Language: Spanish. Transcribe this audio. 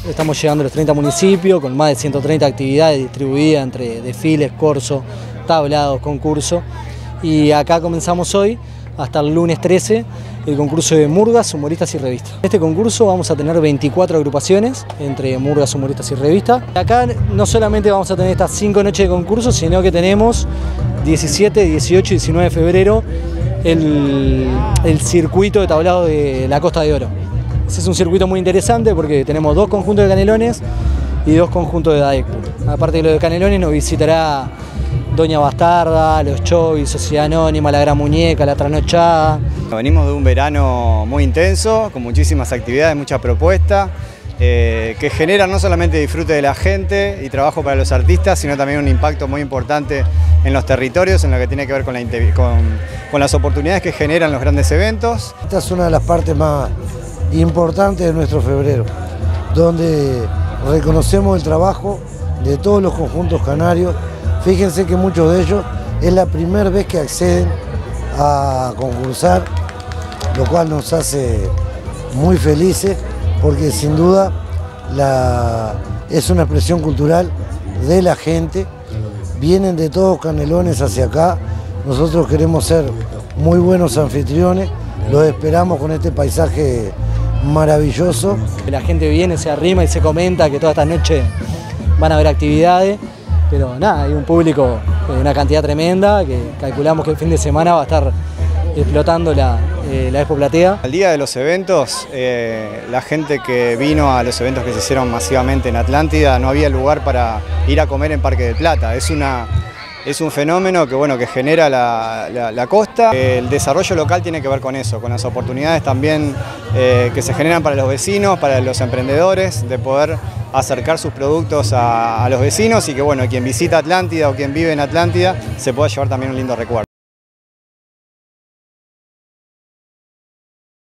estamos llegando a los 30 municipios con más de 130 actividades distribuidas entre desfiles, corso, tablados, concursos. Y acá comenzamos hoy, hasta el lunes 13, el concurso de murgas, humoristas y revistas. En este concurso vamos a tener 24 agrupaciones entre murgas, humoristas y revistas. Acá no solamente vamos a tener estas 5 noches de concurso, sino que tenemos 17, 18 y 19 de febrero el circuito de tablado de la Costa de Oro. Ese es un circuito muy interesante porque tenemos 2 conjuntos de Canelones y 2 conjuntos de Daecpu. Aparte de lo de Canelones nos visitará Doña Bastarda, Los Chovis, Sociedad Anónima, La Gran Muñeca, La Trasnochada. Venimos de un verano muy intenso, con muchísimas actividades, muchas propuestas, que generan no solamente disfrute de la gente y trabajo para los artistas, sino también un impacto muy importante en los territorios, en lo que tiene que ver con las oportunidades que generan los grandes eventos. Esta es una de las partes más importantes de nuestro febrero, donde reconocemos el trabajo de todos los conjuntos canarios. Fíjense que muchos de ellos es la primera vez que acceden a concursar, lo cual nos hace muy felices porque sin duda es una expresión cultural de la gente. Vienen de todos Canelones hacia acá, nosotros queremos ser muy buenos anfitriones, los esperamos con este paisaje maravilloso. La gente viene, se arrima y se comenta que toda esta noche van a haber actividades. Pero nada, hay un público, una cantidad tremenda, que calculamos que el fin de semana va a estar explotando la Expo Platea. Al día de los eventos, la gente que vino a los eventos que se hicieron masivamente en Atlántida, no había lugar para ir a comer en Parque del Plata. Es un fenómeno que genera la costa. El desarrollo local tiene que ver con eso, con las oportunidades también que se generan para los vecinos, para los emprendedores, de poder acercar sus productos a los vecinos y que quien visita Atlántida o quien vive en Atlántida se pueda llevar también un lindo recuerdo.